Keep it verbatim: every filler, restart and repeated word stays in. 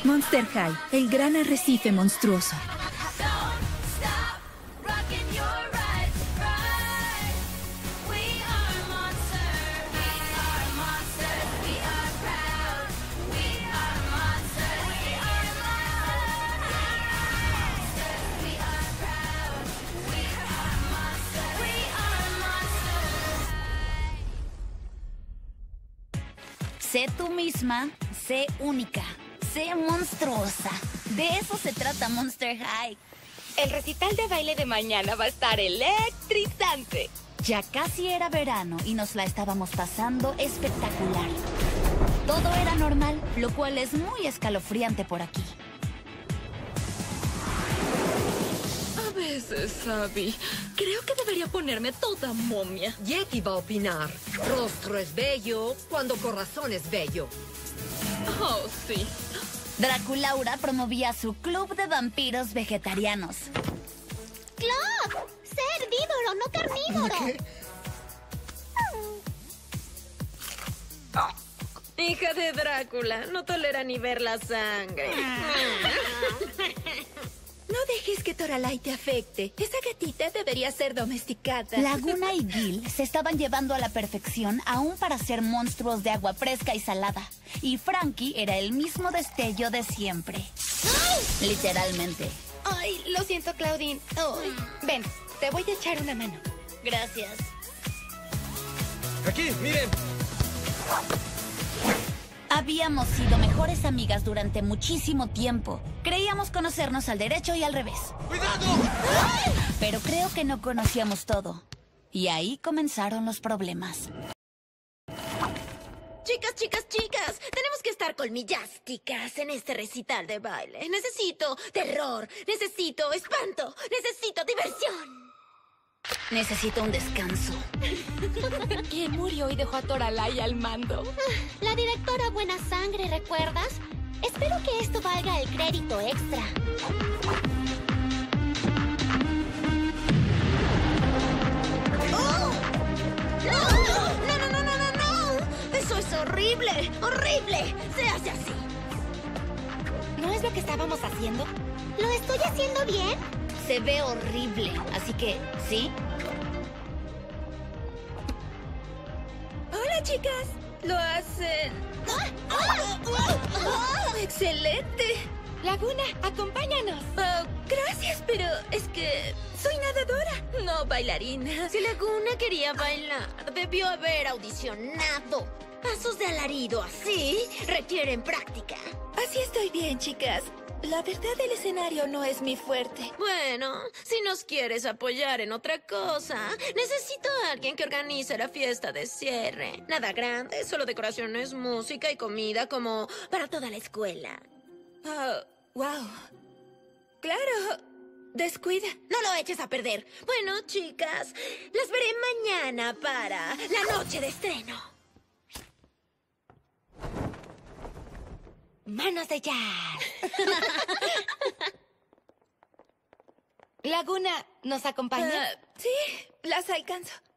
Monster High, el gran arrecife monstruoso. Sé tú misma, sé única, sé monstruosa. De eso se trata Monster High. El recital de baile de mañana va a estar electrizante. Ya casi era verano y nos la estábamos pasando espectacular. Todo era normal, lo cual es muy escalofriante por aquí. A veces, Abby, creo que debería ponerme toda momia. Yeti va a opinar. Rostro es bello cuando corazón es bello. Oh, sí. Draculaura promovía su club de vampiros vegetarianos. ¡Club! ¡Sé herbívoro, no carnívoro! ¿Qué? Hija de Drácula, no tolera ni ver la sangre. No dejes que Toralay te afecte. Esa gatita debería ser domesticada. Laguna y Gil se estaban llevando a la perfección aún para ser monstruos de agua fresca y salada. Y Frankie era el mismo destello de siempre. ¡Ay! Literalmente. Ay, lo siento, Claudine. Ay. Ven, te voy a echar una mano. Gracias. Aquí, miren. Habíamos sido mejores amigas durante muchísimo tiempo. Creíamos conocernos al derecho y al revés. ¡Cuidado! Pero creo que no conocíamos todo. Y ahí comenzaron los problemas. Chicas, chicas, chicas, tenemos que estar colmillásticas en este recital de baile. Necesito terror, necesito espanto, necesito diversión. Necesito un descanso. ¿Quién murió y dejó a Toralay al mando? La directora Buena Sangre, ¿recuerdas? Espero que esto valga el crédito extra. ¡Oh! ¡No! ¡No, no, no, no, no, no! ¡Eso es horrible! ¡Horrible! ¡Se hace así! ¿No es lo que estábamos haciendo? ¿Lo estoy haciendo bien? Se ve horrible, así que, ¿sí? Hola, chicas. Lo hacen... ¡Oh, excelente! Laguna, acompáñanos. Oh, gracias, pero es que soy nadadora, no bailarina. Si Laguna quería bailar, debió haber audicionado. Pasos de alarido así requieren práctica. Así estoy bien, chicas. La verdad, el escenario no es mi fuerte. Bueno, si nos quieres apoyar en otra cosa, necesito a alguien que organice la fiesta de cierre. Nada grande, solo decoraciones, música y comida como para toda la escuela. Oh, wow. Claro, descuida. No lo eches a perder. Bueno, chicas, las veré mañana para la noche de estreno. ¡Manos de jazz! Laguna, ¿nos acompaña? Uh, sí, las alcanzo.